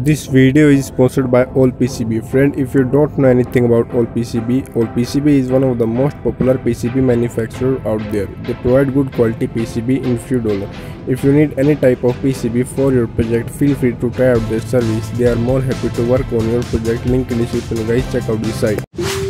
This video is sponsored by AllPCB. Friend, if you don't know anything about AllPCB is one of the most popular PCB manufacturer out there. They provide good quality PCB in few dollars. If you need any type of PCB for your project, feel free to try out their service. They are more happy to work on your project. Link in description, guys. Check out the site.